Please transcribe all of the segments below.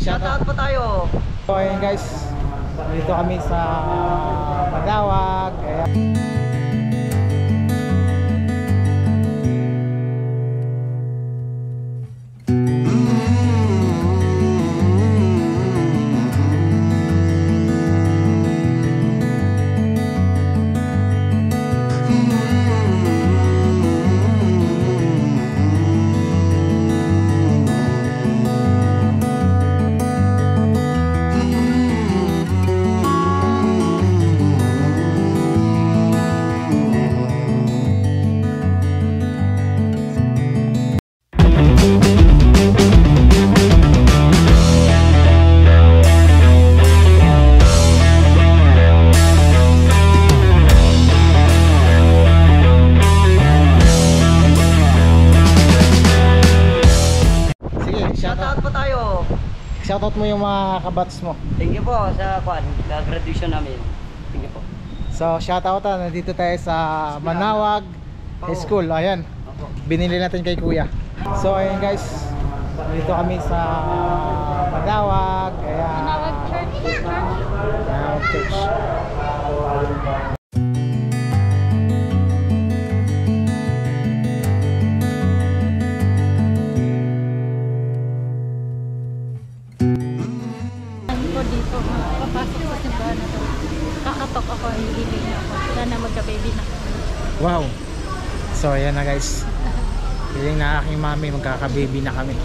shoutout po tayo. So ayun guys, dito kami sa Manawag. Shoutout mo yung mga kabats mo. Thank you po sa graduation namin. Thank you po. So shoutout nandito tayo sa Manawag High School. Ayan. Binili natin kay Kuya. So ayun guys, dito kami sa Manawag. Ayan. Manawag Church. Manawag Church. Dito, papasok sa simbahan na to. Kakatok ako, hihiling ako. Sana magka-baby na. Wow. So ayan na guys. Hiling na aking mami, magkaka-baby na kami.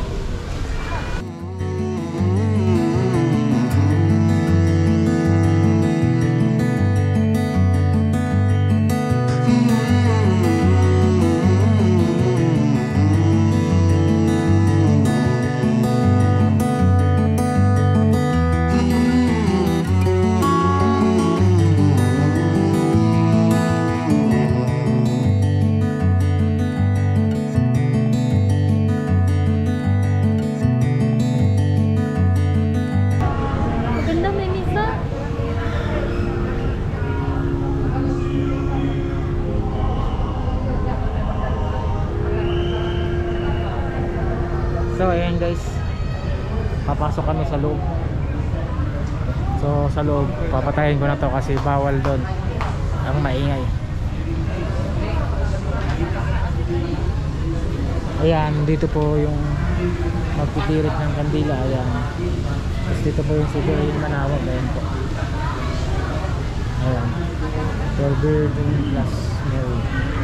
So ayan guys, papasok kami sa loob. So sa loob, papatayin ko na to kasi bawal doon ang maingay. Ayan, dito po yung magtitirik ng kandila. Ayan, tapos dito po yung CBA Manawag. Ayan po. Ayan, Forbidden Plus Mary.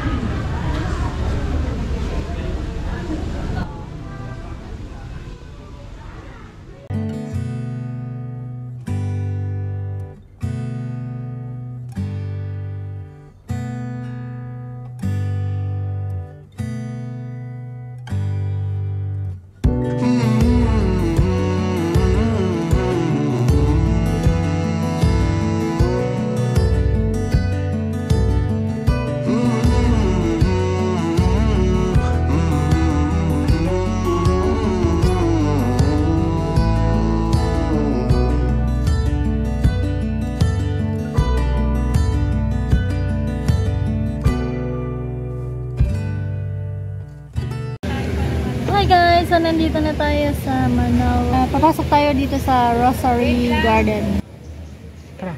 Hi guys! So nandito na tayo sa Manawag. Papasok tayo dito sa Rosary Garden. Tara.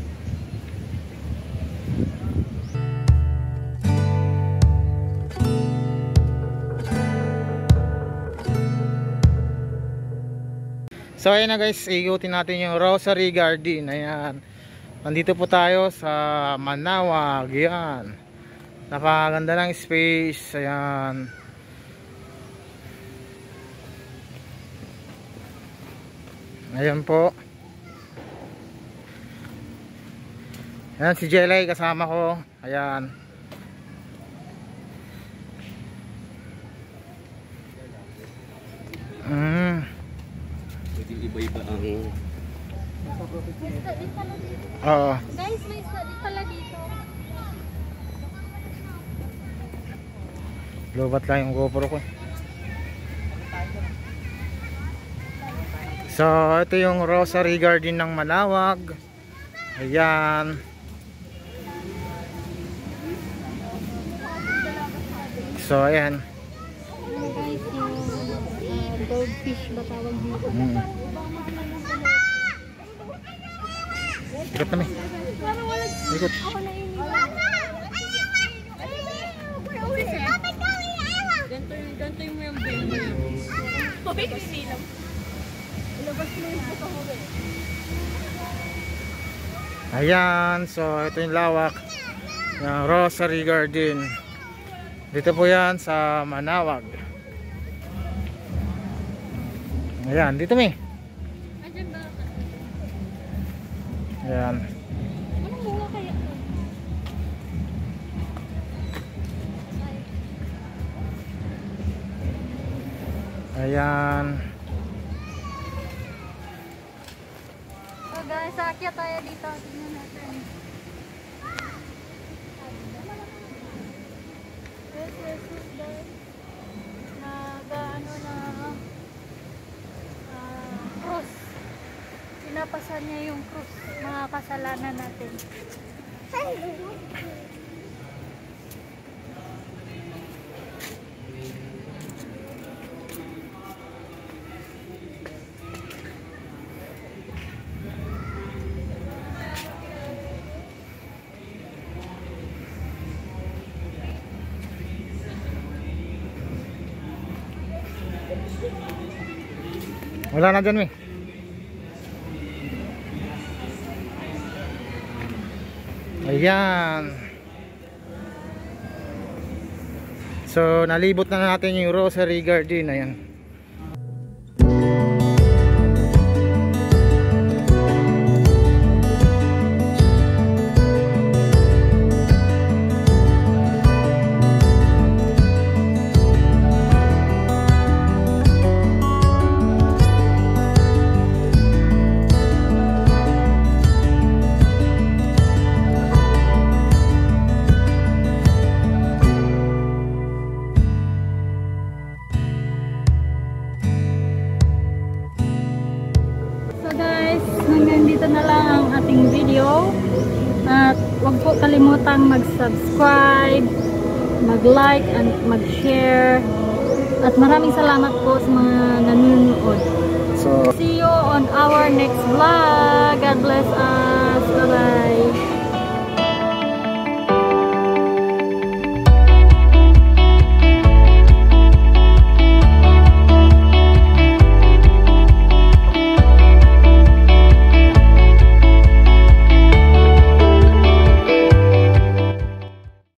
So ayun na guys, ikutin natin yung Rosary Garden. Ayan, nandito po tayo sa Manawag. Ayan, napakaganda ng space. Ayan, ayan po. Ayan si Jelay kasama ko. Ayan. Iba-iba ang Oo. Guys, may study pala dito. Lobat lang yung GoPro ko. So ito yung Rosary Garden ng Manawag. Ayan. So ayan. Guys, yung goldfish ba tawag dito? Ikot na, may. Ikot. Ganto yung membrane mo yun. Ilabas mo yung buto mo. Ayan, so ito yung lawak ng Rosary Garden. Dito po yan sa Manawag. Ayan, dito may. Ayan. Anong bunga kaya? Ayan. So guys, aakyat tayo dito. Tingnan natin. Yes, guys. Nag-ano na cross. Pinapasan niya yung cross. Mga kasalanan natin. Wala na dyan, may. Ayan. So, nalibot na natin yung Rosary Garden. Ayan. Hanggang dito na lang ang ating video at huwag po kalimutang mag-subscribe, mag-like and mag-share at maraming salamat po sa mga nanonood. So, see you on our next vlog. God bless us. Bye bye.